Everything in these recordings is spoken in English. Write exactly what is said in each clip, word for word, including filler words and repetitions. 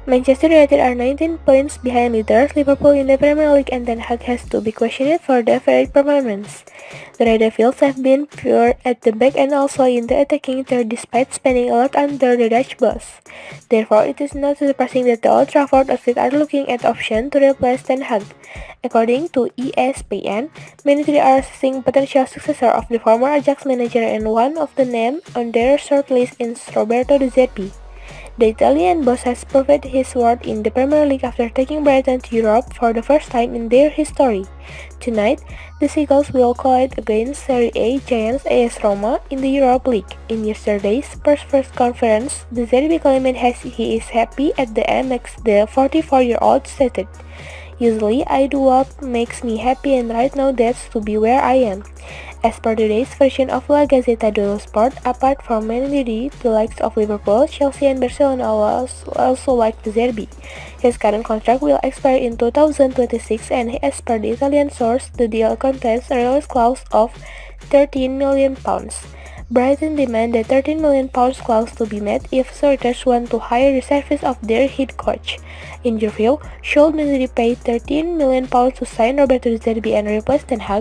Manchester United are nineteen points behind leaders Liverpool in the Premier League, and Ten Hag has to be questioned for their average performance. The Red Devils have been poor at the back and also in the attacking third despite spending a lot under the Dutch boss. Therefore, it is not surprising that the Old Trafford outfit are looking at options to replace Ten Hag. According to E S P N, Man United are assessing potential successor of the former Ajax manager, and one of the names on their shortlist is Roberto De Zerbi. The Italian boss has proved his worth in the Premier League after taking Brighton to Europe for the first time in their history. Tonight, the Seagulls will collide against Serie A giants A S Roma in the Europa League. In yesterday's press conference, De Zerbi claimed he is happy at the M X, the forty-four-year-old stated. Usually, I do what makes me happy, and right now that's to be where I am. As per today's version of La Gazzetta dello Sport, apart from Man United, the likes of Liverpool, Chelsea and Barcelona also, also like De Zerbi. His current contract will expire in two thousand twenty-six, and as per the Italian source, the deal contains a release clause of thirteen million pounds. Brighton demand the thirteen million pounds clause to be met if Solicitors want to hire the service of their head coach. In your view, should Man United pay thirteen million pounds to sign Roberto De Zerbi and replace Ten Hag?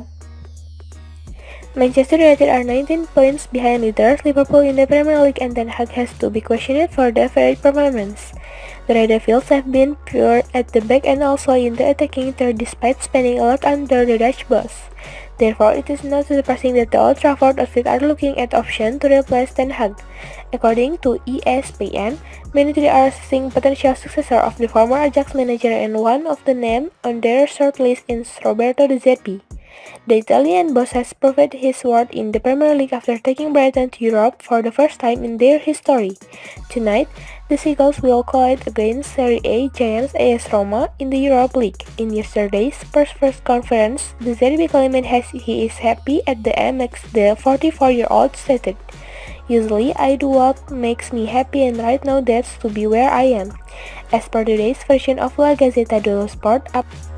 Manchester United are nineteen points behind leaders Liverpool in the Premier League, and Ten Hag has to be questioned for their average performance. The Red Devils have been poor at the back and also in the attacking third despite spending a lot under the Dutch boss. Therefore, it is not surprising that the Old Trafford outfit are looking at options to replace Ten Hag. According to E S P N, Man United are assessing potential successor of the former Ajax manager, and one of the names on their shortlist is Roberto De Zerbi. The Italian boss has proved his worth in the Premier League after taking Brighton to Europe for the first time in their history. Tonight, the Seagulls will collide against Serie A giants A S Roma in the Europa League. In yesterday's press conference, De Zerbi claimed he is happy at the M X, the forty-four-year-old stated. Usually, I do what makes me happy, and right now that's to be where I am. As per today's version of La Gazzetta dello Sport, up